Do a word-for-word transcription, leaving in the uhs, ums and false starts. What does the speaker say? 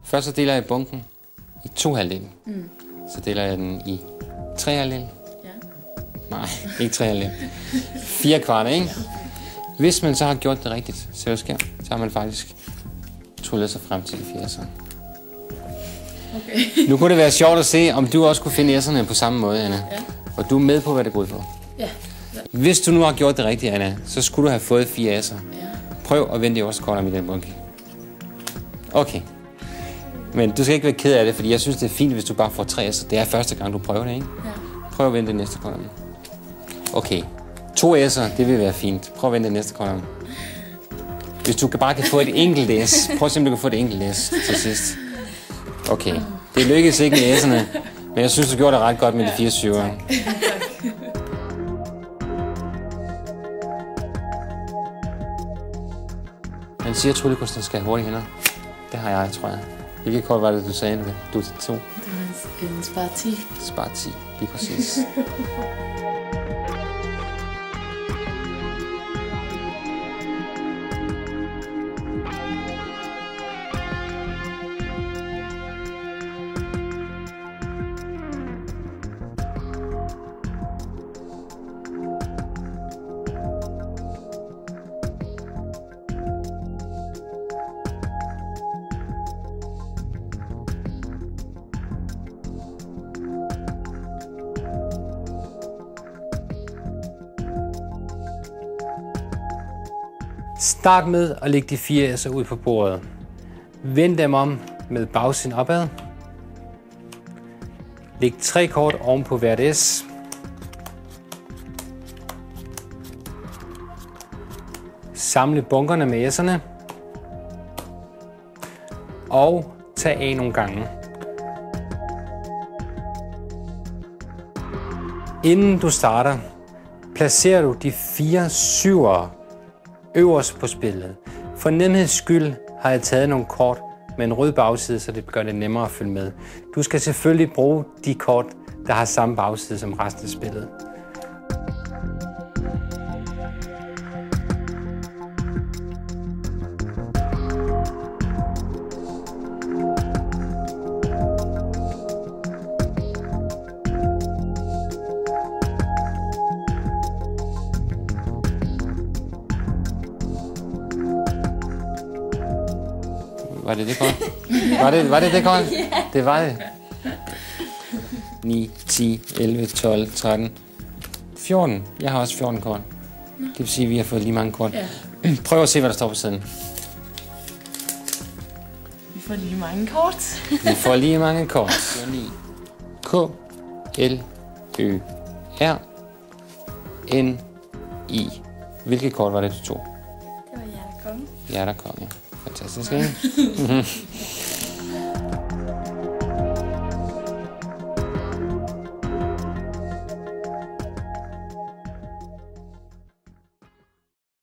Først så deler jeg bunken i to halvdele. Mm. Så deler jeg den i tre halvdele. Ja. Nej, ikke tre halvdele. Fire kvarter, ikke? Hvis man så har gjort det rigtigt, så, sker, så har man faktisk tryllet sig frem til de fire s'er. Okay. Nu kunne det være sjovt at se, om du også kunne finde s'erne på samme måde, Anna. Ja. Og du er med på, hvad det går ud på. Ja. Ja. Hvis du nu har gjort det rigtigt, Anna, så skulle du have fået fire s'er. Ja. Prøv at vende det også kort om i den bunke. Okay. Men du skal ikke være ked af det, fordi jeg synes, det er fint, hvis du bare får tre s'er. Det er første gang, du prøver det, ikke? Ja. Prøv at vende det næste kort om. Okay. To s'er, det vil være fint. Prøv at vende det næste kort om. Hvis du bare kan få et enkelt S. Prøv at se, om du kan få et enkelt S til sidst. Okay. Det lykkedes ikke med s'erne, men jeg synes, du gjorde det ret godt med de fire syvere. Han siger, at tryllekunsten skal have hurtige hænder. Det har jeg, tror jeg. Hvilket kort var det, du sagde det? Du til to. Det var en spar ti. Spar ti, lige præcis. Start med at lægge de fire s'er ud på bordet. Vend dem om med bagsiden opad. Læg tre kort oven på hvert S. Samle bunkerne med s'erne. Og tag af nogle gange. Inden du starter, placerer du de fire syvere øverst på spillet. For nemheds skyld har jeg taget nogle kort med en rød bagside, så det gør det nemmere at følge med. Du skal selvfølgelig bruge de kort, der har samme bagside som resten af spillet. Var det det kort? Var det var det, det kort? Yeah. Det var det. ni, ti, elleve, tolv, tretten, fjorten. Jeg har også fjorten kort. Det vil sige, at vi har fået lige mange kort. Ja. Prøv at se, hvad der står på siden. Vi får lige mange kort. Vi får lige mange kort. K, L, Ø, R, N, I. Hvilket kort var det, du tog? Det var hjertekonge. Hjertekonge. Fantastisk, ikke?